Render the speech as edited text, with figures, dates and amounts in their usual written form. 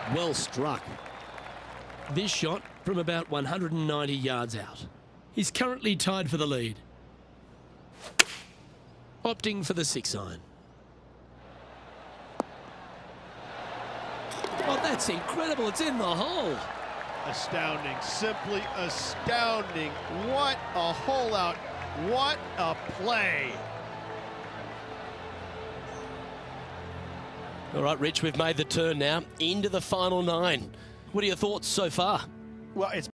Well struck. This shot from about 190 yards out. He's currently tied for the lead. Opting for the 6-iron. Oh, that's incredible. It's in the hole. Astounding, simply astounding. What a hole out. What a play. All right, Rich, we've made the turn now into the final 9. What are your thoughts so far? Well, it's